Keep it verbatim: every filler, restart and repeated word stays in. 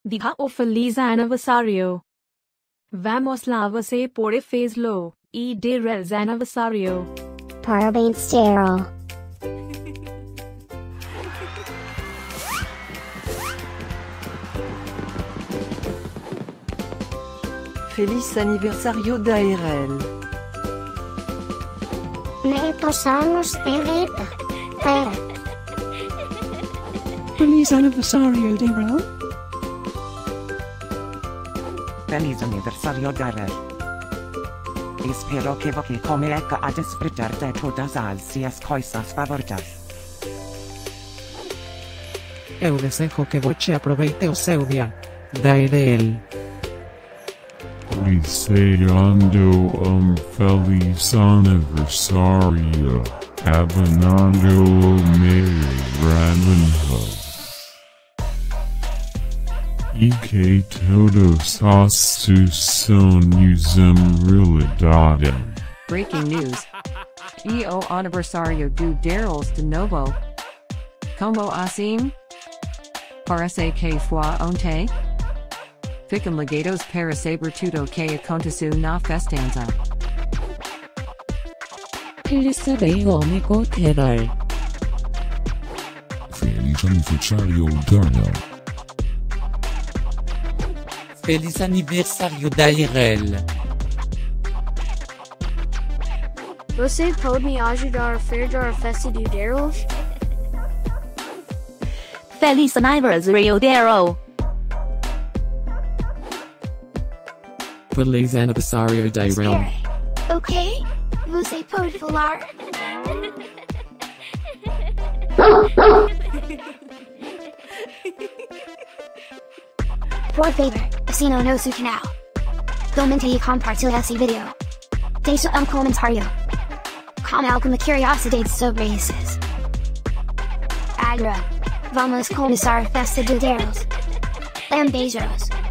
Diga o Feliz Aniversário. Vamos lá, você pode fazê-lo. E Dayrell's aniversário. Parabéns Dayrell. Feliz Aniversário Dayrell. Muitos anos de vida. Para. Feliz Aniversário Dayrell. Feliz Aniversário Dayrell. Espero que você comece a desfrutar de todas as suas coisas favoritas. Eu desejo que você aproveite o seu dia, Dayrell. Deseando um feliz aniversário, abanando o meu ramen. E que todos os seus sonhos sejam realidade. Breaking news. E o aniversário do Dayrell de novo. Como assim? Parece que foi ontem? Ficam ligados para saber tudo que aconteceu na festança. Feliz amigo Dayrell. Feliz aniversário Dayrell. Feliz Aniversário Dayrell. Você pode me ajudar a fazer a festa do Dayrell? Feliz Aniversário Dayrell. Feliz Aniversário Dayrell. Ok? Você pode falar? Por favor, assina o nosso canal. Comente e compartilhe esse vídeo. Deixe um comentário com alguma curiosidade sobre esses. Agora, vamos começar a festa do Dayrell. Um beijos.